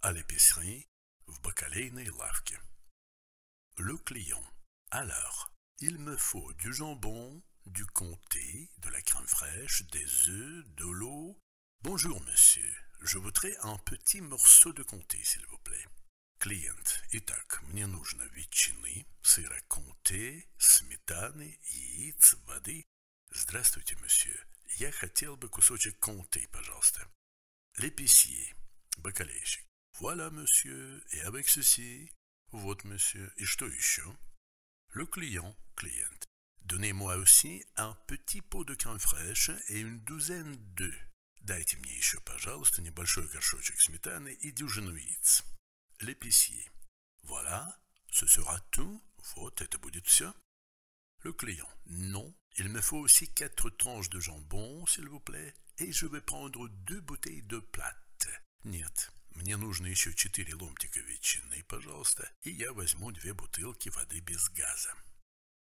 à l'épicerie, в бакалейной лавке. Le client. Alors, il me faut du jambon, du comté, de la crème fraîche, des œufs, de l'eau. Bonjour, monsieur. Je voudrais un petit morceau de comté, s'il vous plaît. Клиент. Итак, мне нужно ветчины, сыра комте, сметаны, яиц, воды. Здравствуйте, месье. Я хотел бы кусочек комте, пожалуйста. L'épicier. Бакалейщик. Voilà, monsieur. Et avec ceci. Вот, monsieur. Et что еще? Le client. Client. Donnez-moi aussi un petit pot de crème fraîche et une douzaine d'œufs. Дайте мне еще, пожалуйста, небольшой горшочек сметаны и дюжину яиц. L'épicier. Voilà, ce sera tout. Вот, это будет все. Le client. Non, il me faut aussi 4 tranches de jambon, s'il vous plaît, et je vais prendre 2 bouteilles de plate. Нет, мне нужно еще 4 ломтика ветчины, пожалуйста, и я возьму 2 бутылки воды без газа.